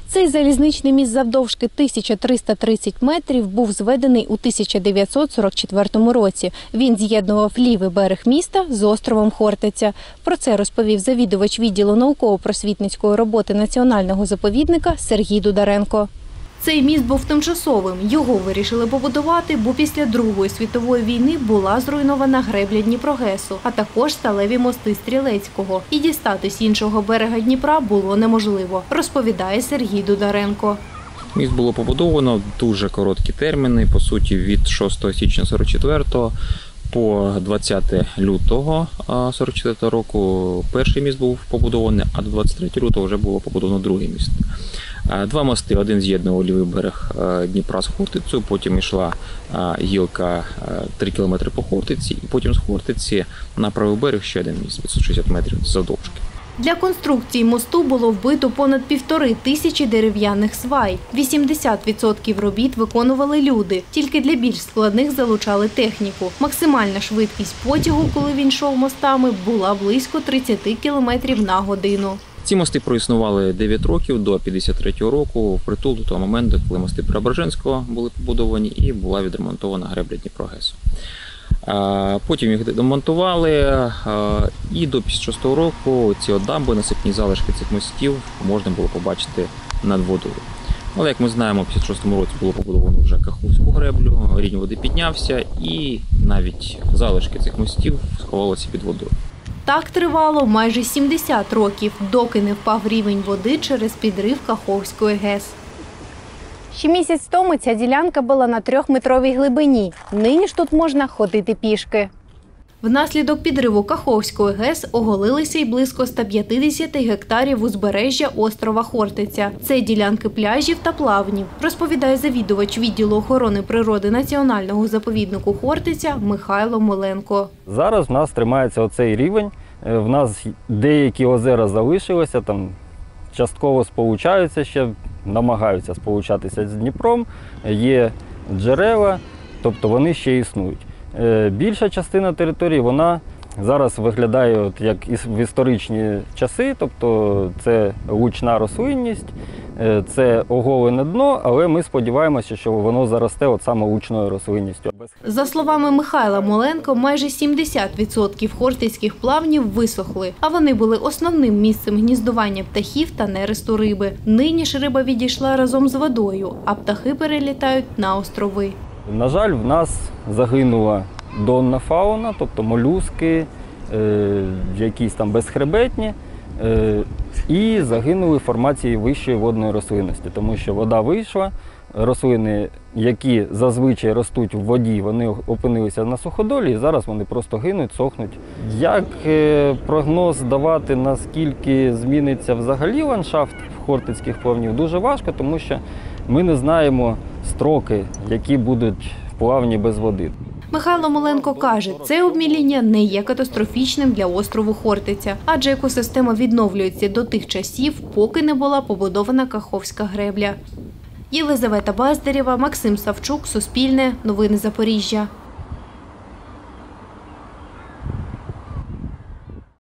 Цей залізничний міст завдовжки 1330 метрів був зведений у 1944 році. Він з'єднував лівий берег міста з островом Хортиця. Про це розповів завідувач відділу науково-просвітницької роботи Національного заповідника Сергій Дударенко. Цей міст був тимчасовим. Його вирішили побудувати, бо після Другої світової війни була зруйнована гребля Дніпрогесу, а також сталеві мости Стрілецького. І дістатись іншого берега Дніпра було неможливо, розповідає Сергій Дударенко. Міст було побудовано в дуже короткі терміни, по суті, від 6 січня 44-го по 20 лютого 44-го року перший міст був побудований, а до 23 лютого вже було побудовано другий міст. Два мости, один з'єднував лівий берег Дніпра з Хортицею, потім йшла гілка 3 кілометри по Хортиці, і потім з Хортиці на правий берег ще один міст, 560 метрів завдовжки. Для конструкції мосту було вбито понад 1500 дерев'яних свай. 80% робіт виконували люди. Тільки для більш складних залучали техніку. Максимальна швидкість потягу, коли він йшов мостами, була близько 30 км на годину. Ці мости проіснували 9 років, до 53-го року, впритул до того моменту, коли мости Преображенського були побудовані і була відремонтована гребля Дніпрогесу. Потім їх демонтували, і до 56-го року ці дамби, насипні залишки цих мостів можна було побачити над водою. Але, як ми знаємо, в 56-му році було побудовано вже Каховську греблю, рівень води піднявся, і навіть залишки цих мостів сховалися під водою. Так тривало майже 70 років, доки не впав рівень води через підрив Каховської ГЕС. Ще місяць тому ця ділянка була на 3-метровій глибині. Нині ж тут можна ходити пішки. Внаслідок підриву Каховської ГЕС оголилися й близько 150 гектарів узбережжя острова Хортиця. Це ділянки пляжів та плавнів, розповідає завідувач відділу охорони природи Національного заповіднику Хортиця Михайло Моленко. Зараз в нас тримається оцей рівень. В нас деякі озера залишилися, там частково сполучаються ще, намагаються сполучатися з Дніпром, є джерела, тобто вони ще існують. Більша частина території, вона зараз виглядає як в історичні часи, тобто це лучна рослинність, це оголене дно, але ми сподіваємося, що воно заросте от саме лучною рослинністю. За словами Михайла Моленко, майже 70% хортицьких плавнів висохли, а вони були основним місцем гніздування птахів та нересту риби. Нині ж риба відійшла разом з водою, а птахи перелітають на острови. На жаль, в нас загинула донна фауна, тобто молюски, якісь там безхребетні, і загинули формації вищої водної рослинності, тому що вода вийшла, рослини, які зазвичай ростуть в воді, вони опинилися на суходолі і зараз вони просто гинуть, сохнуть. Як прогноз давати, наскільки зміниться взагалі ландшафт хортицьких плавнів, дуже важко, тому що ми не знаємо строки, які будуть плавні без води. Михайло Моленко каже, це обміління не є катастрофічним для острову Хортиця, адже екосистема відновлюється до тих часів, поки не була побудована Каховська гребля. Єлизавета Баздарєва, Максим Савчук, Суспільне, Новини Запоріжжя.